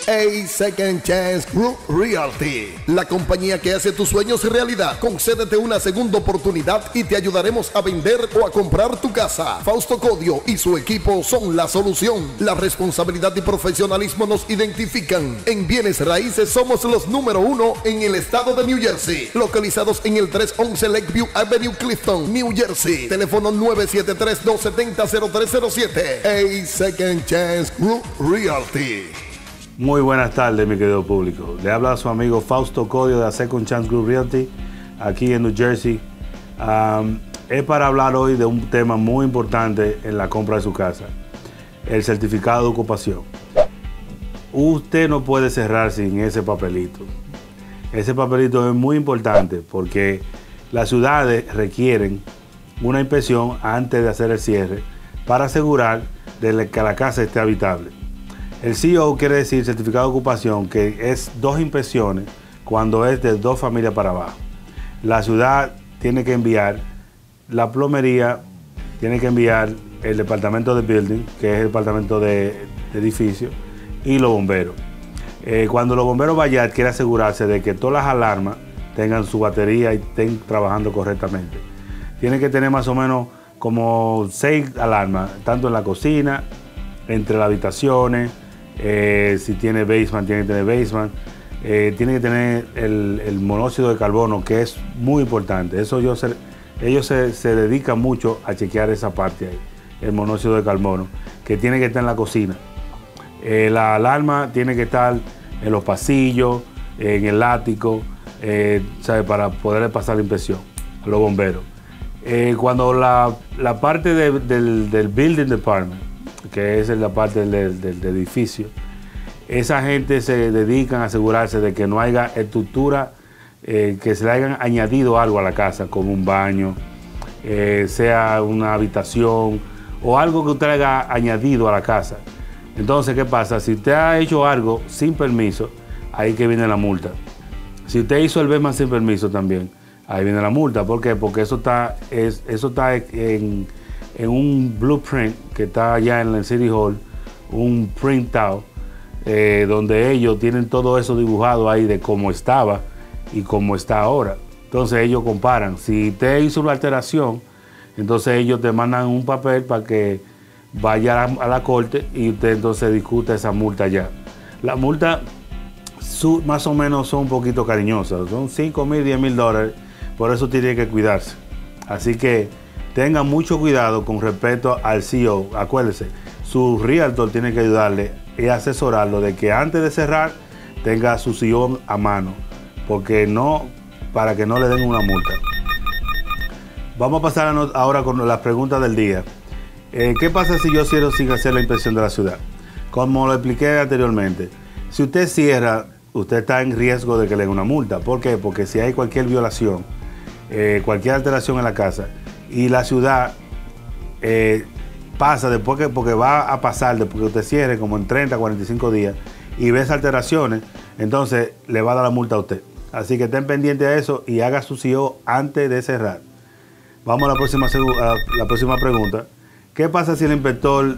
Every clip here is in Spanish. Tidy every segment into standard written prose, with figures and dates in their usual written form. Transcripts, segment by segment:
A Second Chance Group Realty, la compañía que hace tus sueños realidad. Concédete una segunda oportunidad y te ayudaremos a vender o a comprar tu casa. Fausto Codio y su equipo son la solución. La responsabilidad y profesionalismo nos identifican. En bienes raíces somos los número 1 en el estado de New Jersey. Localizados en el 311 Lakeview Avenue, Clifton, New Jersey. Teléfono 973-270-0307. A Second Chance Group Realty. Muy buenas tardes, mi querido público. Le habla a su amigo Fausto Codio de A Second Chance Group Realty, aquí en New Jersey. Es para hablar hoy de un tema muy importante en la compra de su casa, el certificado de ocupación. Usted no puede cerrar sin ese papelito. Ese papelito es muy importante porque las ciudades requieren una inspección antes de hacer el cierre para asegurar de que la casa esté habitable. El CO quiere decir certificado de ocupación, que es 2 inspecciones cuando es de 2 familias para abajo. La ciudad tiene que enviar, la plomería tiene que enviar el departamento de building, que es el departamento de edificio, y los bomberos. Cuando los bomberos vayan, quiere asegurarse de que todas las alarmas tengan su batería y estén trabajando correctamente. Tiene que tener más o menos como 6 alarmas, tanto en la cocina, entre las habitaciones. Si tiene basement, tiene que tener basement. Tiene que tener el monóxido de carbono, que es muy importante. Ellos se dedican mucho a chequear esa parte ahí, el monóxido de carbono, que tiene que estar en la cocina. La alarma tiene que estar en los pasillos, en el ático, para poder pasar la inspección a los bomberos. Cuando la parte del building department, que es la parte del edificio, esa gente se dedican a asegurarse de que no haya estructura, que se le hayan añadido algo a la casa, como un baño, sea una habitación o algo que usted haya añadido a la casa. Entonces, ¿qué pasa? Si usted ha hecho algo sin permiso, ahí que viene la multa. Si usted hizo el basement sin permiso también, ahí viene la multa. ¿Por qué? Porque eso está en un blueprint que está allá en el City Hall, un printout, donde ellos tienen todo eso dibujado ahí de cómo estaba y cómo está ahora. Entonces ellos comparan. Si usted hizo una alteración, entonces ellos te mandan un papel para que vaya a la corte y usted entonces discuta esa multa allá. La multa más o menos son un poquito cariñosas, son $5,000, $10,000, por eso tiene que cuidarse. Así que tengan mucho cuidado con respecto al CO. Acuérdese, su realtor tiene que ayudarle y asesorarlo de que antes de cerrar tenga su CO a mano, para que no le den una multa. Vamos a pasar ahora con las preguntas del día. ¿Qué pasa si yo cierro sin hacer la inspección de la ciudad? Como lo expliqué anteriormente, si usted cierra, usted está en riesgo de que le den una multa. ¿Por qué? Porque si hay cualquier violación, cualquier alteración en la casa, y la ciudad pasa porque va a pasar después que usted cierre, como en 30, 45 días, y ve esas alteraciones, entonces le va a dar la multa a usted. Así que estén pendientes a eso y haga su CO antes de cerrar. Vamos a la próxima pregunta. ¿Qué pasa si el inspector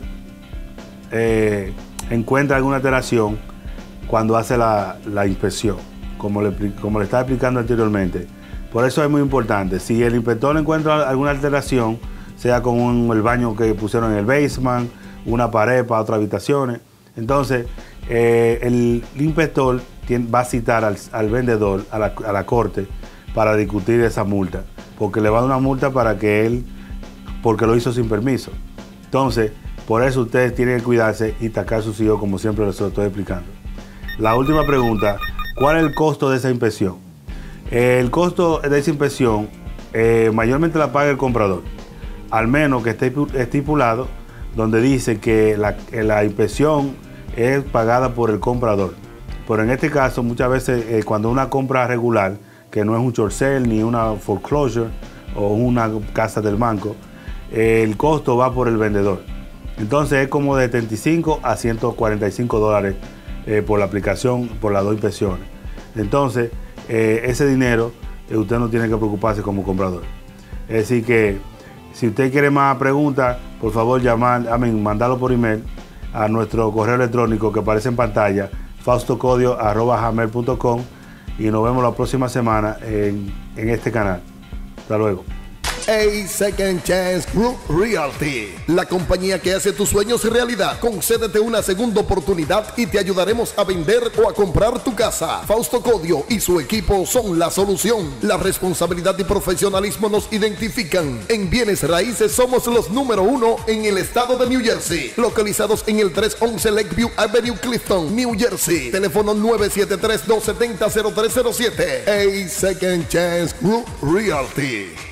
encuentra alguna alteración cuando hace la inspección? Como le estaba explicando anteriormente. Por eso es muy importante. Si el inspector encuentra alguna alteración, sea con el baño que pusieron en el basement, una pared para otras habitaciones, entonces el inspector va a citar al vendedor a la corte para discutir esa multa, porque le va a dar una multa porque lo hizo sin permiso. Entonces, por eso ustedes tienen que cuidarse y tacar sus hijos, como siempre les estoy explicando. La última pregunta, ¿cuál es el costo de esa inspección? El costo de esa inspección mayormente la paga el comprador, al menos que esté estipulado donde dice que la inspección es pagada por el comprador. Pero en este caso, muchas veces cuando una compra regular, que no es un short sale ni una foreclosure o una casa del banco, el costo va por el vendedor. Entonces es como de $75 a $145 por la aplicación, por las 2 inspecciones. Entonces ese dinero usted no tiene que preocuparse como comprador. Es decir que si usted quiere más preguntas, por favor mandarlo por email a nuestro correo electrónico que aparece en pantalla, faustocodio@gmail.com y nos vemos la próxima semana en este canal. Hasta luego. A Second Chance Group Realty, la compañía que hace tus sueños realidad. Concédete una segunda oportunidad y te ayudaremos a vender o a comprar tu casa. Fausto Codio y su equipo son la solución. La responsabilidad y profesionalismo nos identifican. En bienes raíces somos los número 1 en el estado de New Jersey. Localizados en el 311 Lakeview Avenue, Clifton, New Jersey. Teléfono 973-270-0307. A Second Chance Group Realty.